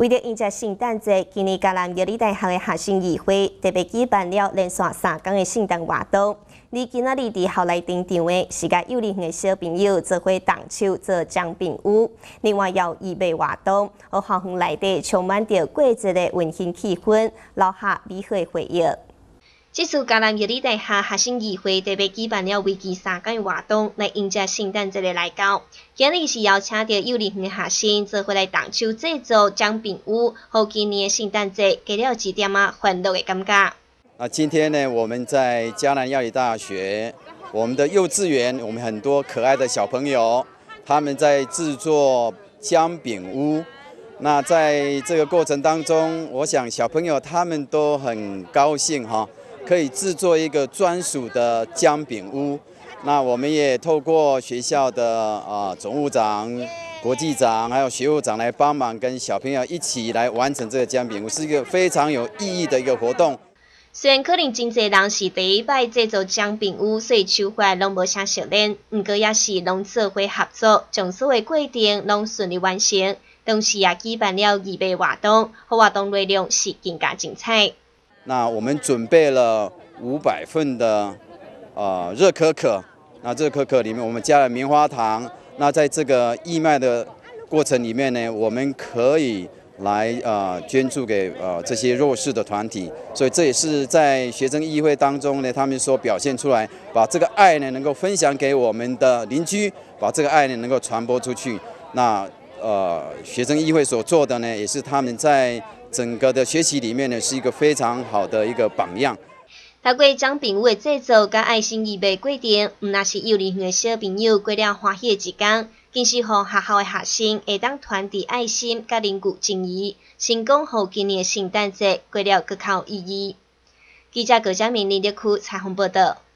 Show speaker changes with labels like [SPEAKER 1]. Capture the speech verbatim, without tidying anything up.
[SPEAKER 1] 为了迎接圣诞节，今年嘉南药理大学的学生议会特别举办了连续三天的圣诞活动。而今仔日伫校内登场的是甲幼儿园的小朋友做伙动手做奖品屋，另外也有义卖活动，学校园内底充满着过节的温馨气氛，留下美好的回忆。这次嘉南药理大学学生议会特别举办了为期三天的活动，来迎接圣诞节的来到。今日是邀请到幼儿园的学生做伙来动手制作奖品屋，互今年的圣诞节加了一点啊欢乐的感觉。
[SPEAKER 2] 那今天呢，我们在嘉南药理大学，我们的幼稚园，我们很多可爱的小朋友，他们在制作姜饼屋。那在这个过程当中，我想小朋友他们都很高兴哈，可以制作一个专属的姜饼屋。那我们也透过学校的啊总务长、国际长还有学务长来帮忙，跟小朋友一起来完成这个姜饼屋，是一个非常有意义的一个活动。
[SPEAKER 1] 虽然可能真侪人是第一摆制作姜饼屋，所以手法拢无啥熟练，不过也是拢做伙合作，将所有过程拢顺利完成。同时也举办了义卖活动，活动内容是更加精彩。
[SPEAKER 2] 那我们准备了五百份的呃热可可，那热可可里面我们加了棉花糖。那在这个义卖的过程里面呢，我们可以来呃捐助给呃这些弱势的团体，所以这也是在学生议会当中呢，他们所表现出来，把这个爱呢能够分享给我们的邻居，把这个爱呢能够传播出去。那呃学生议会所做的呢，也是他们在整个的学习里面呢，是一个非常好的一个榜样。
[SPEAKER 1] 透过奖饼屋的制作甲爱心义卖过程，毋但是幼儿园的小朋友过了欢喜的一天，更是互学校的学生会当传递爱心甲凝聚情谊，成功互今年的圣诞节过了更较有意义。记者郭佳明、林立区采访报道。